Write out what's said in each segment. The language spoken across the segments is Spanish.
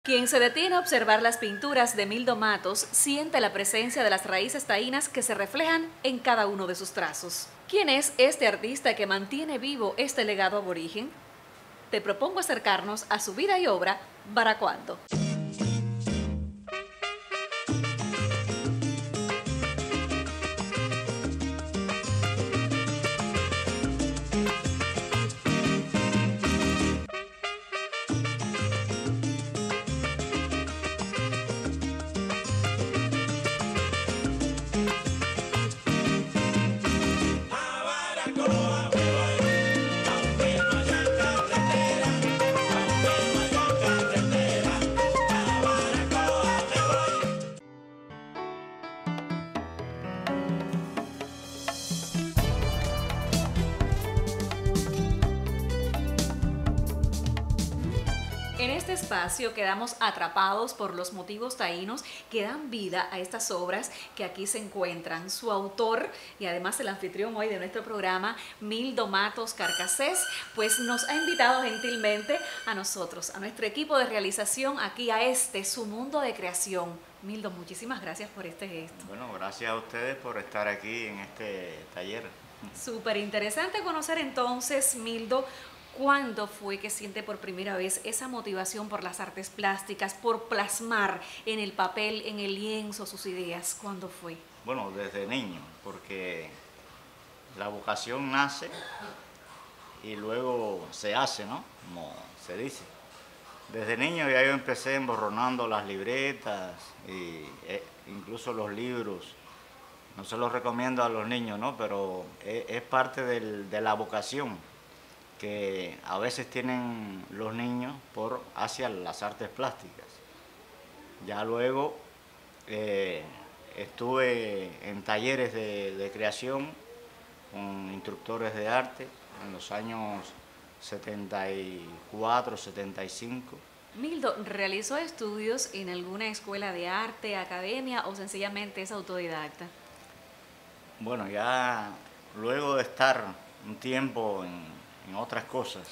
Quien se detiene a observar las pinturas de Mildo Matos siente la presencia de las raíces taínas que se reflejan en cada uno de sus trazos. ¿Quién es este artista que mantiene vivo este legado aborigen? Te propongo acercarnos a su vida y obra Baracuando. En este espacio quedamos atrapados por los motivos taínos que dan vida a estas obras que aquí se encuentran. Su autor y además el anfitrión hoy de nuestro programa, Mildo Matos Carcasés, pues nos ha invitado gentilmente a nosotros, a nuestro equipo de realización aquí a su mundo de creación. Mildo, muchísimas gracias por este gesto. Bueno, gracias a ustedes por estar aquí en este taller. Súper interesante conocer entonces, Mildo, ¿cuándo fue que siente por primera vez esa motivación por las artes plásticas, por plasmar en el papel, en el lienzo sus ideas? ¿Cuándo fue? Bueno, desde niño, porque la vocación nace y luego se hace, ¿no? Como se dice. Desde niño ya yo empecé emborronando las libretas e incluso los libros. No se los recomiendo a los niños, ¿no? Pero es parte de la vocación que a veces tienen los niños hacia las artes plásticas. Ya luego estuve en talleres de creación con instructores de arte en los años 74, 75. Mildo, ¿realizó estudios en alguna escuela de arte, academia o sencillamente es autodidacta? Bueno, ya luego de estar un tiempo en otras cosas,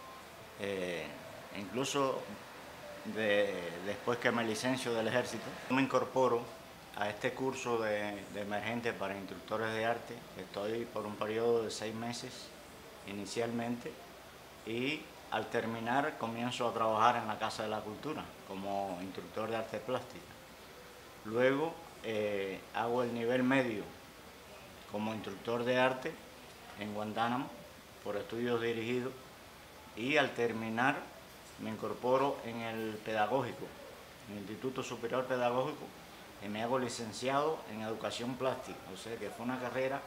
incluso después que me licencio del ejército, me incorporo a este curso de emergente para instructores de arte. Estoy por un periodo de 6 meses inicialmente y al terminar comienzo a trabajar en la Casa de la Cultura como instructor de arte plástica. Luego hago el nivel medio como instructor de arte en Guantánamo por estudios dirigidos y al terminar me incorporo en el pedagógico, en el Instituto Superior Pedagógico, y me hago licenciado en Educación Plástica. O sea que fue una carrera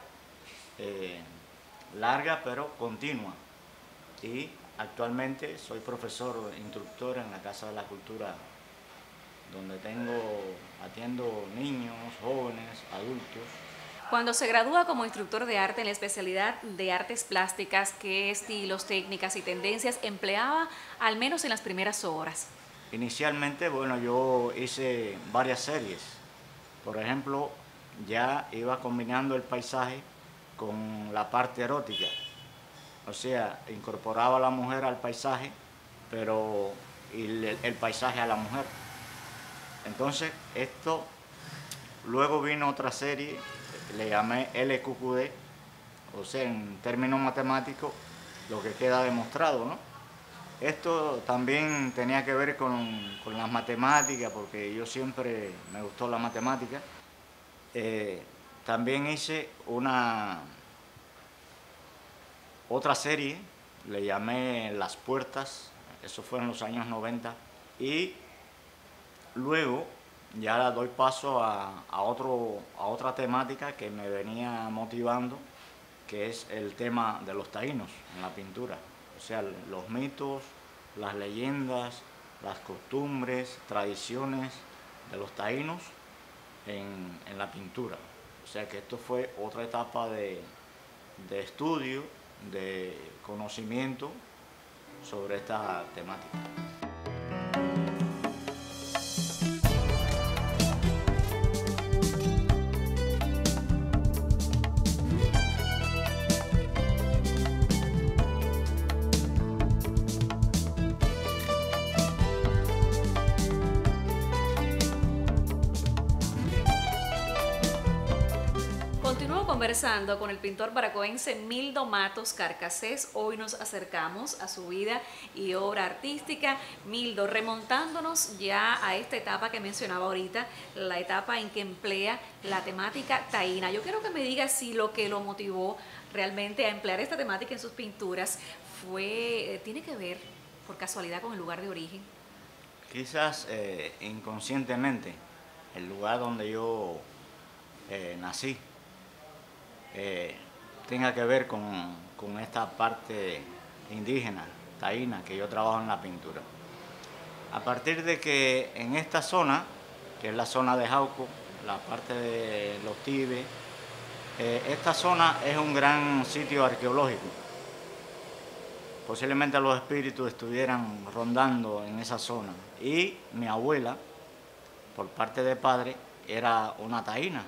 larga pero continua, y actualmente soy profesor instructor en la Casa de la Cultura, donde atiendo niños, jóvenes, adultos. Cuando se gradúa como instructor de arte en la especialidad de artes plásticas, ¿qué estilos, técnicas y tendencias empleaba, al menos en las primeras horas? Inicialmente, bueno, yo hice varias series. Por ejemplo, ya iba combinando el paisaje con la parte erótica. O sea, incorporaba a la mujer al paisaje, pero el paisaje a la mujer. Entonces, luego vino otra serie, le llamé LQQD, o sea, en términos matemáticos, lo que queda demostrado, ¿no? Esto también tenía que ver con las matemáticas, porque yo siempre me gustó la matemática. También hice otra serie, le llamé Las Puertas, eso fue en los años 90, y luego ya doy paso a otra temática que me venía motivando, que es el tema de los taínos en la pintura. O sea, los mitos, las leyendas, las costumbres, tradiciones de los taínos en la pintura. O sea que esto fue otra etapa de estudio, de conocimiento sobre esta temática. conversando con el pintor baracoense Mildo Matos Carcassés. Hoy nos acercamos a su vida y obra artística. Mildo, remontándonos ya a esta etapa que mencionaba ahorita, la etapa en que emplea la temática taína. Yo quiero que me diga si lo que lo motivó realmente a emplear esta temática en sus pinturas tiene que ver, por casualidad, con el lugar de origen. Quizás inconscientemente, el lugar donde yo nací tenga que ver con esta parte indígena, taína, que yo trabajo en la pintura. A partir de que en esta zona, que es la zona de Jauco, la parte de los Tibes, esta zona es un gran sitio arqueológico. Posiblemente los espíritus estuvieran rondando en esa zona. Y mi abuela, por parte de padre, era una taína,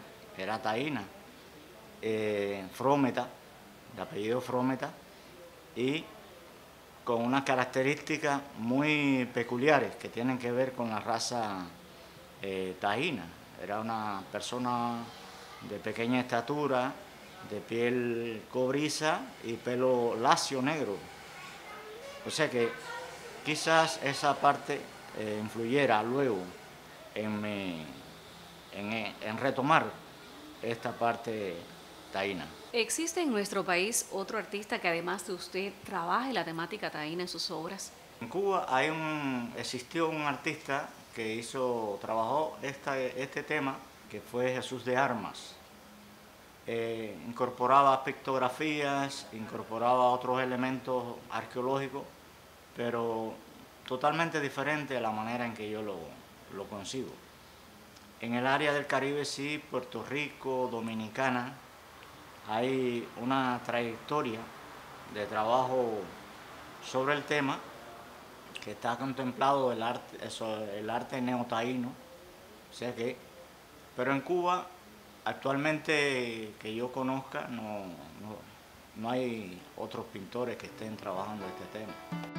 Frómeta, de apellido Frómeta, y con unas características muy peculiares que tienen que ver con la raza taína. Era una persona de pequeña estatura, de piel cobriza y pelo lacio negro. O sea que quizás esa parte influyera luego en retomar esta parte taína. ¿Existe en nuestro país otro artista que además de usted trabaje la temática taína en sus obras? En Cuba existió un artista que trabajó este tema, que fue Jesús de Armas. Incorporaba pictografías, incorporaba otros elementos arqueológicos, pero totalmente diferente a la manera en que yo lo concibo. En el área del Caribe, sí, Puerto Rico, Dominicana, hay una trayectoria de trabajo sobre el tema que está contemplado el arte neotaíno, o sea que, pero en Cuba actualmente que yo conozca no hay otros pintores que estén trabajando este tema.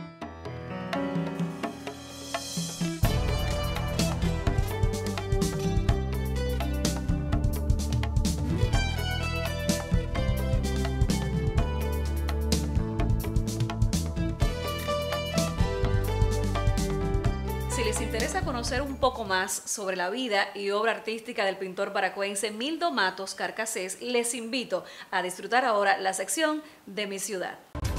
Si les interesa conocer un poco más sobre la vida y obra artística del pintor baracoense Mildo Matos Carcassés, les invito a disfrutar ahora la sección de Mi Ciudad.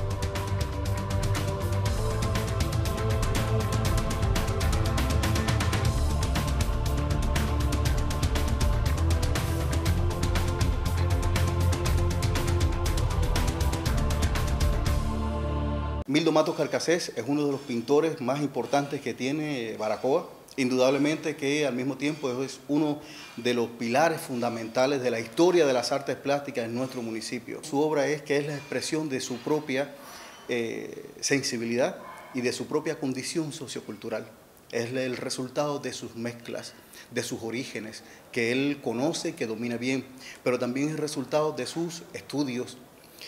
Mildo Matos Carcassés es uno de los pintores más importantes que tiene Baracoa. Indudablemente que al mismo tiempo es uno de los pilares fundamentales de la historia de las artes plásticas en nuestro municipio. Su obra es la expresión de su propia sensibilidad y de su propia condición sociocultural. Es el resultado de sus mezclas, de sus orígenes, que él conoce, que domina bien, pero también es el resultado de sus estudios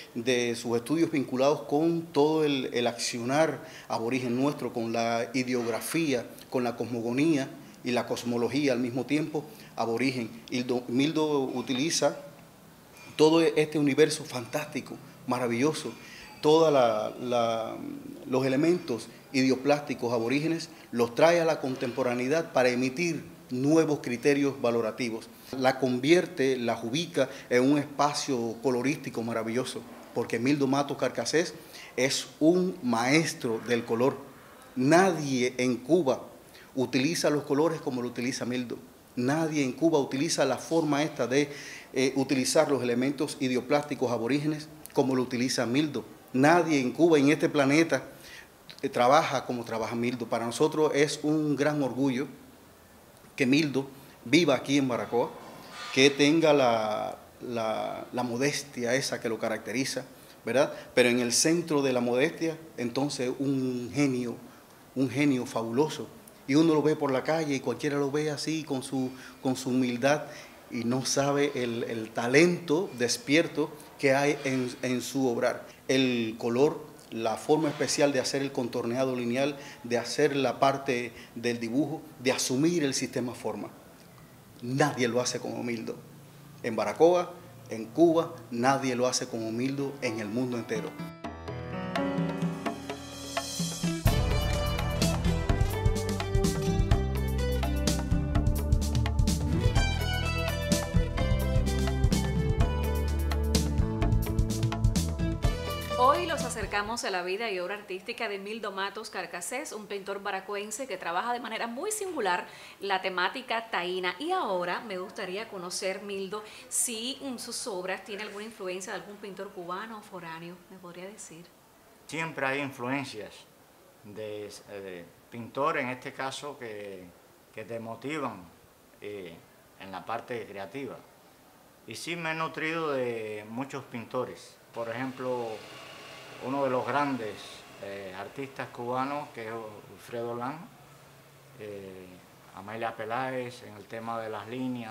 vinculados con todo el accionar aborigen nuestro, con la ideografía, con la cosmogonía y la cosmología al mismo tiempo aborigen. Mildo utiliza todo este universo fantástico, maravilloso, todos los elementos idioplásticos aborígenes, los trae a la contemporaneidad para emitir nuevos criterios valorativos. La convierte, la ubica en un espacio colorístico maravilloso, porque Mildo Matos Carcassés es un maestro del color. Nadie en Cuba utiliza los colores como lo utiliza Mildo. Nadie en Cuba utiliza la forma esta de utilizar los elementos idioplásticos aborígenes como lo utiliza Mildo. Nadie en Cuba, en este planeta, trabaja como trabaja Mildo. Para nosotros es un gran orgullo que Mildo viva aquí en Baracoa, que tenga la modestia esa que lo caracteriza, ¿verdad? Pero en el centro de la modestia, entonces un genio fabuloso. Y uno lo ve por la calle y cualquiera lo ve así con su humildad y no sabe el talento despierto que hay en su obrar. El color, la forma especial de hacer el contorneado lineal, de hacer la parte del dibujo, de asumir el sistema forma. Nadie lo hace como Mildo. En Baracoa en Cuba, nadie lo hace como Mildo en el mundo entero. Hoy los acercamos a la vida y obra artística de Mildo Matos Carcassés, un pintor baracoense que trabaja de manera muy singular la temática taína. Y ahora me gustaría conocer, Mildo, si sus obras tienen alguna influencia de algún pintor cubano o foráneo, ¿me podría decir? Siempre hay influencias de pintores, en este caso, que te motivan en la parte creativa. Y sí me he nutrido de muchos pintores. Por ejemplo, uno de los grandes artistas cubanos, que es Wilfredo Olán, Amelia Peláez, en el tema de las líneas,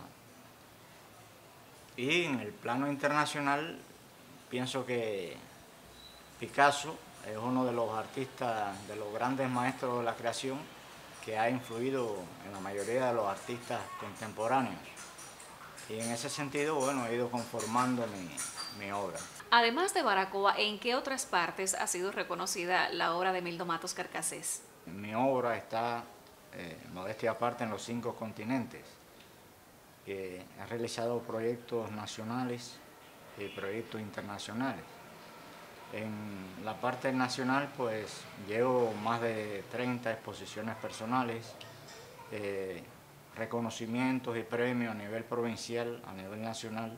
y en el plano internacional, pienso que Picasso es uno de los artistas, de los grandes maestros de la creación, que ha influido en la mayoría de los artistas contemporáneos. Y en ese sentido, bueno, he ido conformando mi obra. Además de Baracoa, ¿en qué otras partes ha sido reconocida la obra de Mildo Matos Carcassés? Mi obra está, modestia aparte, en los 5 continentes. He realizado proyectos nacionales y proyectos internacionales. En la parte nacional, pues, llevo más de 30 exposiciones personales, reconocimientos y premios a nivel provincial, a nivel nacional.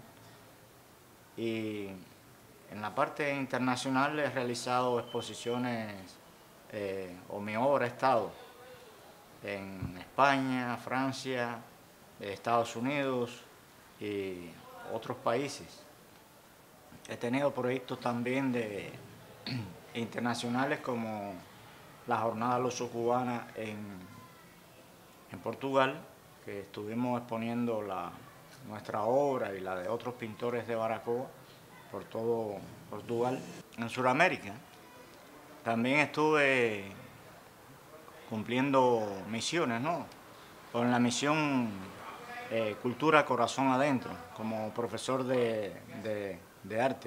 Y en la parte internacional he realizado exposiciones, o mi obra ha estado en España, Francia, Estados Unidos y otros países. He tenido proyectos también internacionales como la Jornada Luso-Cubana en Portugal, que estuvimos exponiendo nuestra obra y la de otros pintores de Baracoa por todo Portugal. En Sudamérica también estuve cumpliendo misiones, ¿no? Con la misión Cultura Corazón Adentro, como profesor de arte.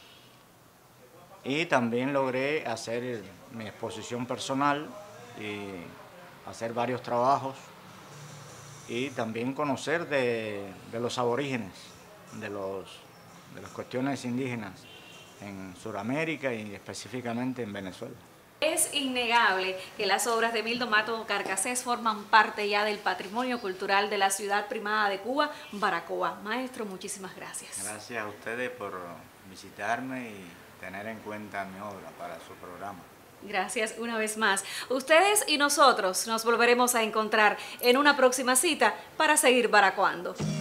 Y también logré hacer mi exposición personal y hacer varios trabajos y también conocer de los aborígenes, de las cuestiones indígenas en Sudamérica y específicamente en Venezuela. Es innegable que las obras de Mildo Matos Carcassés forman parte ya del patrimonio cultural de la ciudad primada de Cuba, Baracoa. Maestro, muchísimas gracias. Gracias a ustedes por visitarme y tener en cuenta mi obra para su programa. Gracias una vez más. Ustedes y nosotros nos volveremos a encontrar en una próxima cita para seguir baracoando.